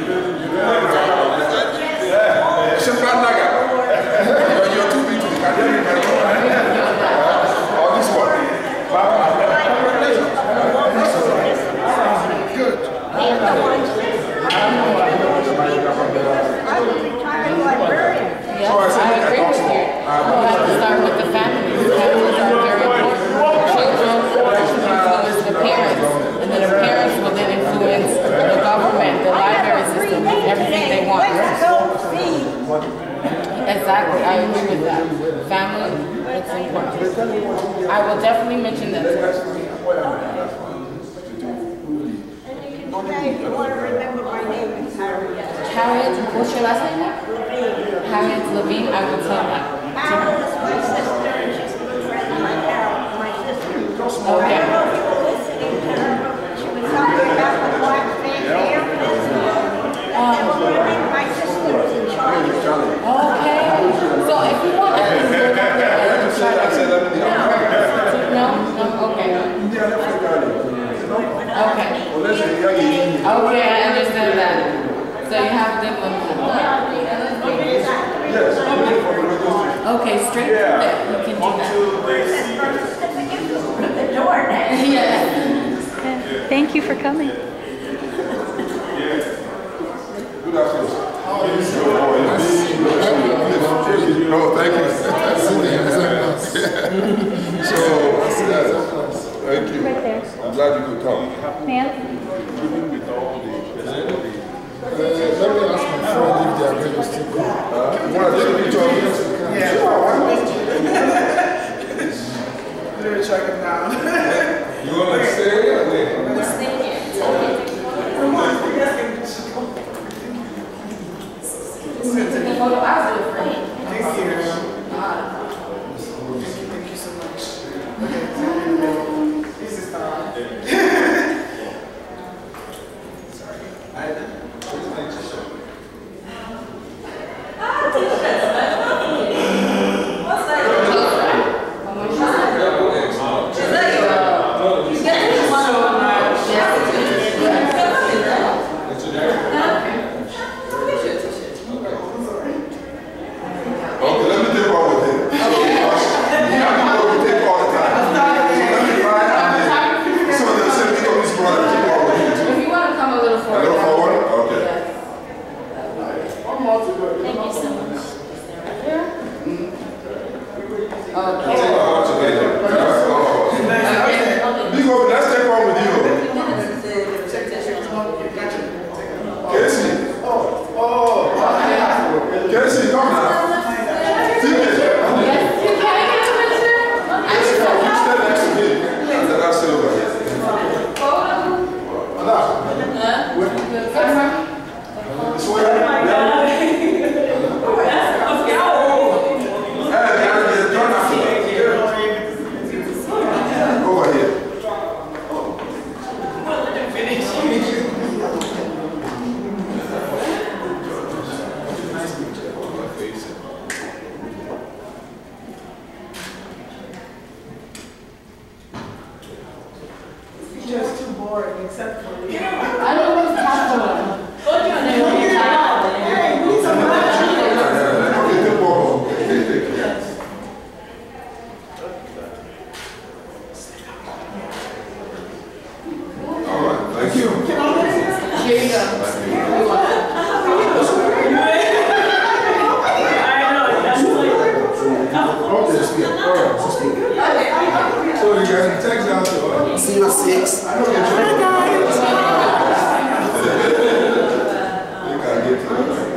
You're too big to be all this one. Good. Yeah, I agree with you. You have to start with the families. The families are very important. Children influence the parents, and then the parents will then influence the government, the library system, everything they want. Exactly, I agree with that. Family, it's important. I will definitely mention that. If you want to remember my name, it's Harriet. Harriet, what's your last name? Harriet Levine, I will tell that. Carol is my sister, and she's a good friend of my sister. Okay. I don't know if you were listening to her, but she was talking about the Black Fanfare Festival. And they were going to make my sister was in charge of it. Okay. So if you want, I can go down there and try to... No? No? Okay. Okay. Okay, I understand that. So you have good one. Okay, straight from there. You can do that. Yes. Thank you for coming. Good afternoon. No, thank you. So, thank you. Right there. I'm glad you could come. Ma'am? Let me ask my friend if they are going to still go. You want to take a picture of this? Yeah. Sure, why not? Let me check him down. You want to stay here? We'll stay here. The photo, I'll do it for you. Thank you. Thank you so much. Okay, this is Tom. Okay, let me take one with him. You have to go to take all the time. Let me try and so the same thing of his brother, take one with him too. If you want to come a little A forward. little forward? Okay. Thank you so much. Right here. Okay. Take one together. Big up, let's take one with you. Casey. Casey, come now. Take it. Yes, you can get a picture. Stand next to me. And then I'll stay over here. Photo. This way. Over here. You're just too boring, except for you. I don't know what's happening. All right, thank you. Here you go. So you guys can text down to us. See you at 6. You can get to the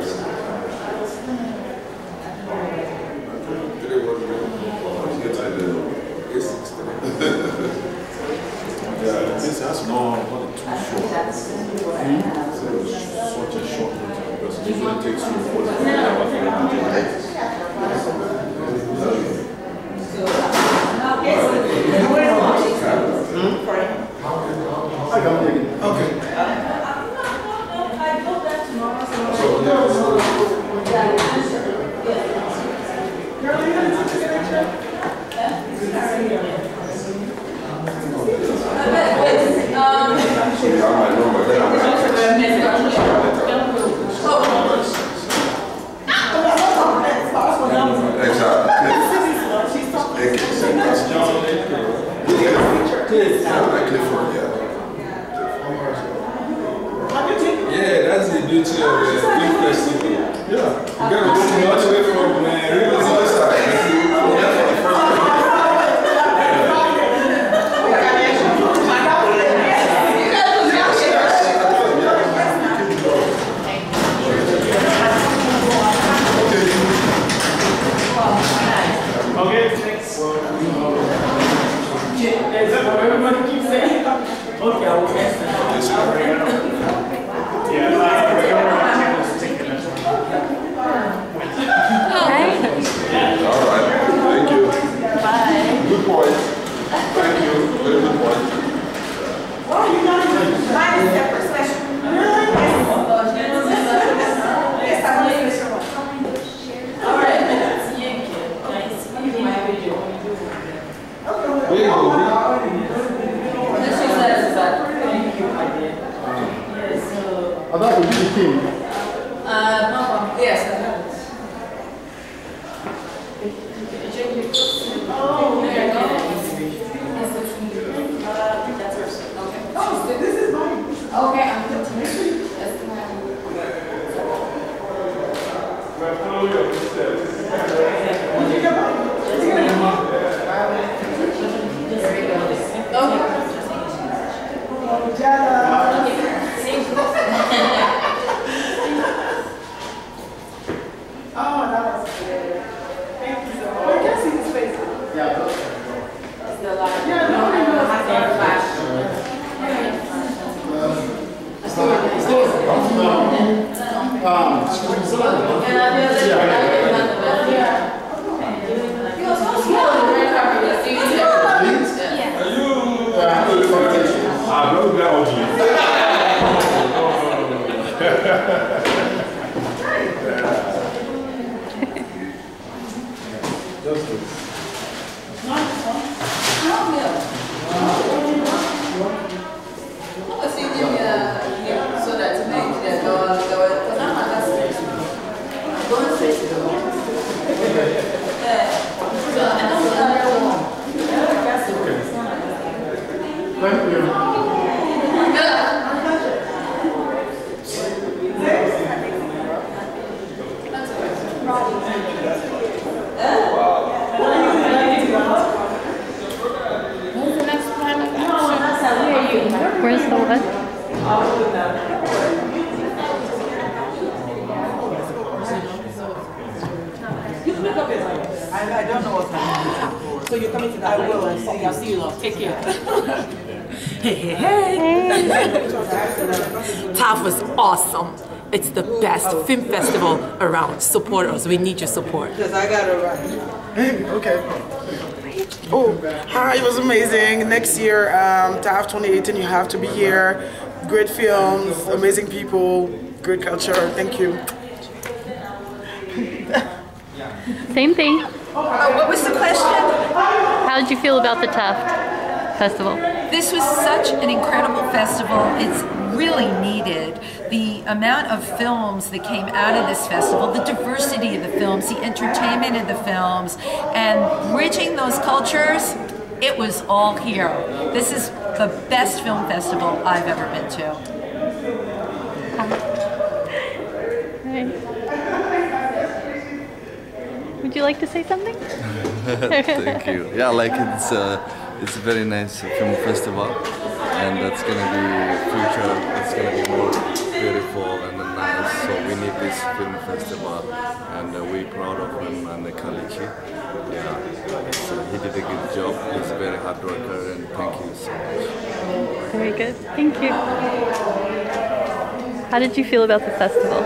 Yeah, this has no too short. So such a short notice because it usually takes you 45 hours. Okay. I might know, but then I'm beauty of the film festival. Yeah. You gotta go all the way from Rio to the side. Okay, next. Is that what everybody keeps saying? Okay, I will answer. Yeah, All right. Thank you. Bye. Good point. Thank you. Very good point. Well, you know, mine is the first question. Yes, I want to share one. All right. Thank you. Nice. My video. There you go. This is that. Thank you, my dear. Yes. I thought we did the team. No. Yes, I have it. Oh, there you go. That's yours. Okay. Oh, this is mine. Okay, I'm good to meet you. That's mine. Did you get mine? There you go. Oh, that was good. Thank you so much. I can see his face. Yeah. Still alive. Yeah, no, I know. Flash. I've never been audience. Thank you. What's the next plan of action? Where's the what? I don't know what's happening. So you're coming to that? I will. I'll see you love. Take care. Hey. TAFF was awesome. It's the best film festival around. Support us. We need your support. Because I got to run. Okay. Oh, hi, it was amazing. Next year, TAFF 2018, you have to be here. Great films, amazing people, great culture. Thank you. Same thing. What was the question? How did you feel about the TAFF festival? This was such an incredible festival. It's really needed. The amount of films that came out of this festival, the diversity of the films, the entertainment of the films, and bridging those cultures, it was all here. This is the best film festival I've ever been to. Would you like to say something? Thank you. Yeah, like it's a very nice film festival, and that's gonna be future. It's gonna be more beautiful and nice. So we need this film festival, and we're proud of him and the Kalichi. Yeah, he did a good job. He's a very hard worker, and thank you so much. Very good. Thank you. How did you feel about the festival?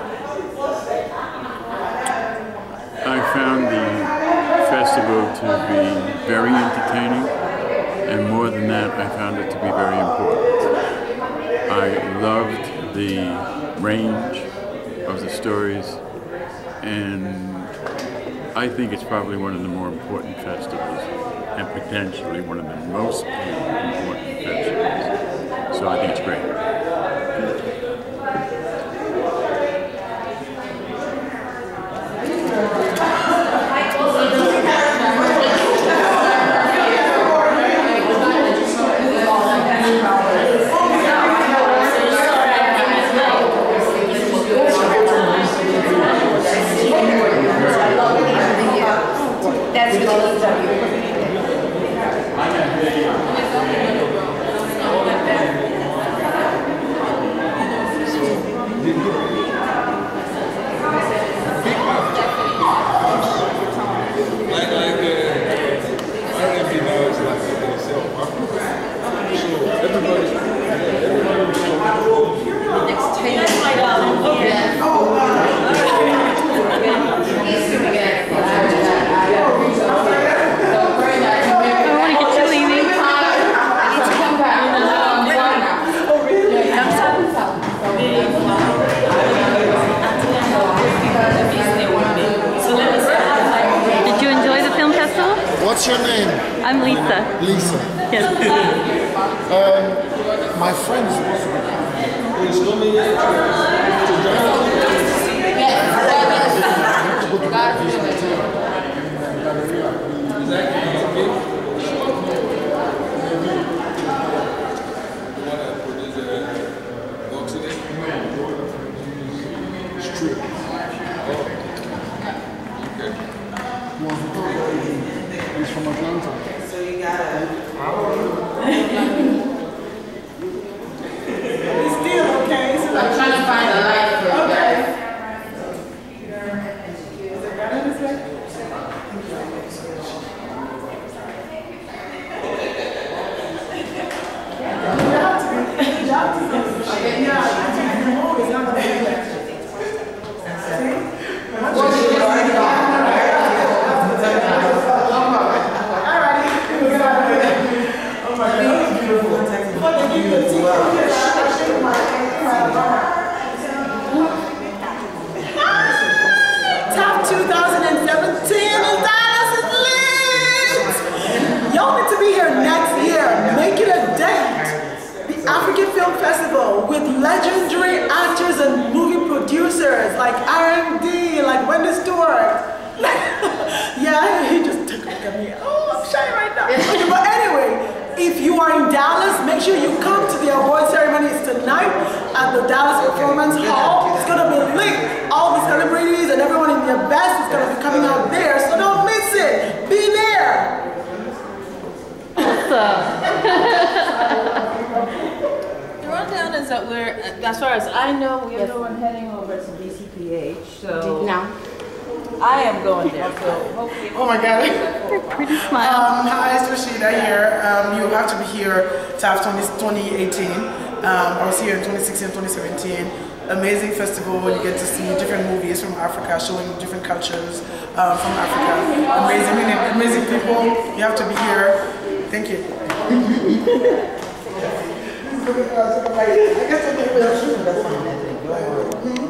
I found the festival to be very entertaining, and more than that, I found it to be very important. I loved the range of the stories, and I think it's probably one of the more important festivals, and potentially one of the most important festivals. So I think it's great. What's your name? I'm Lisa. Lisa. Yes. My friend is supposed to be. He's from Atlanta. So you gotta. It's still okay. So I'm trying to find a light for you guys. Is it better this way? TAFF 2017 in Dallas is lit! Y'all need to be here next year. Make it a date. The African Film Festival with legendary actors and movie producers like R&D, like Wendy Stewart. Yeah, he just took a look at me. Oh, I'm shy right now. Okay, but anyway, if you are in Dallas, make sure you come to the award ceremony. It's tonight at the Dallas Performance Hall. It's gonna be lit. All the celebrities and everyone in their best is gonna be coming out there, so don't miss it. Be there. The rundown is that we're, as far as I know, we're heading over to DCPH. So No. I am going there. So hopefully. Oh my God. Your pretty smile. Hi, it's Rashida here. You have to be here TAFF 2018. I was here in 2016, 2017. Amazing festival. You get to see different movies from Africa, showing different cultures from Africa. Amazing people. You have to be here. Thank you. I guess